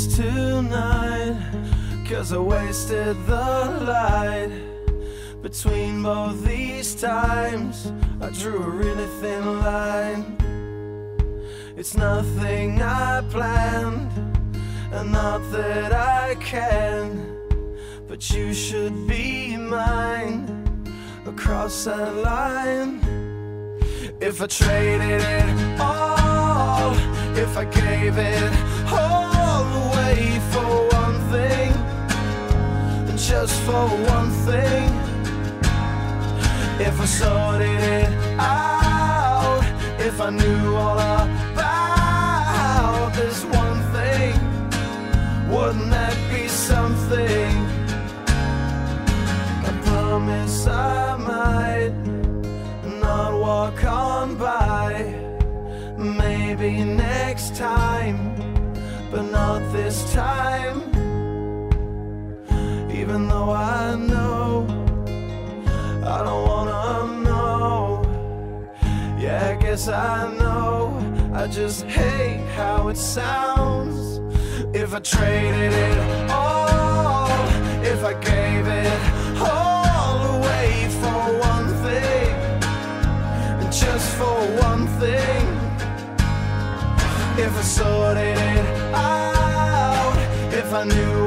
lose tonight, 'cause I wasted the light. Between both these times I drew a really thin line. It's nothing I planned, and not that I can, but you should be mine across that line. If I traded it all, if I gave it all away for one thing, just for one thing, if I sorted it out, if I knew all about this one thing, wouldn't that be something? I promise I might not walk on by. Maybe next time, but not this time. Even though I know I don't wanna know. Yeah, I guess I know, I just hate how it sounds. If I traded it all, if I gave it all away for one thing, just for one thing, if I sorted it out, if I knew